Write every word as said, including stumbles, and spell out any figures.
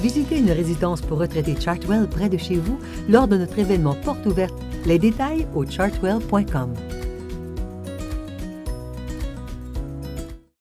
Visitez une résidence pour retraités Chartwell près de chez vous lors de notre événement Porte ouverte. Les détails au chartwell point com.